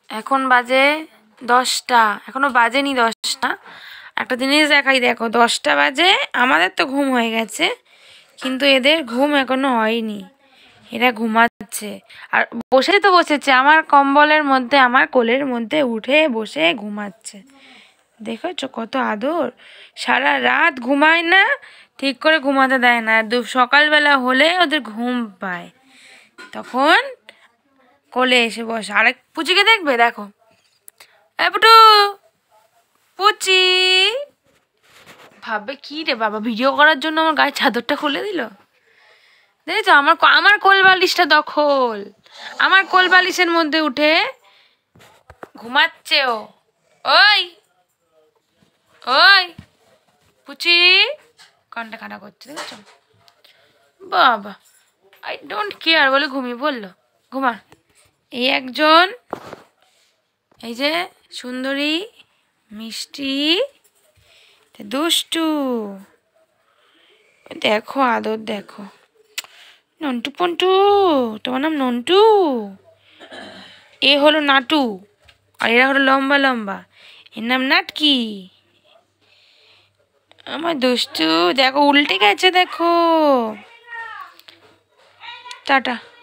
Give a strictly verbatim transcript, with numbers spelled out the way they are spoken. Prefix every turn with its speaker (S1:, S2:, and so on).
S1: এখন বাজে দশটা, এখনো বাজেনি দশটা। একটা জিনিস দেখাই, দেখো দশটা বাজে, আমাদের তো ঘুম হয়ে গেছে কিন্তু এদের ঘুম এখনো হয়নি, এরা ঘুমাচ্ছে। আর বসে তো বসেছে আমার কম্বলের মধ্যে, আমার কোলের মধ্যে উঠে বসে ঘুমাচ্ছে। দেখেছো কত আদর, সারা রাত ঘুমায় না, ঠিক করে ঘুমাতে দেয় না, দু সকালবেলা হলে ওদের ঘুম পায়, তখন কোলে এসে বসে। আরেক পুচিকে দেখবে, দেখো এ পুটু, পুচি ভাববে কি রে বাবা ভিডিও করার জন্য আমার গায়ে চাদরটা খুলে দিল। দেখেছো আমার আমার কোল বালিশটা দখল, আমার কোল বালিশের মধ্যে উঠে ঘুমাচ্ছে ও। ওই ওই পুচি কানটা কাটা করছে, দেখেছো বাবা, আই ডোন্ট কেয়ার বলে ঘুমিয়ে বললো, ঘুমা। এই একজন, এই যে সুন্দরী মিষ্টি দুষ্টু, দেখো আদর দেখো, নন্টু পন্টু, তোমার নাম নন্টু, এ হলো নাটু, আর এরা হলো লম্বা লম্বা, এর নাম নাটকি। আমার দুষ্টু দেখো উল্টে গেছে, দেখো টাটা।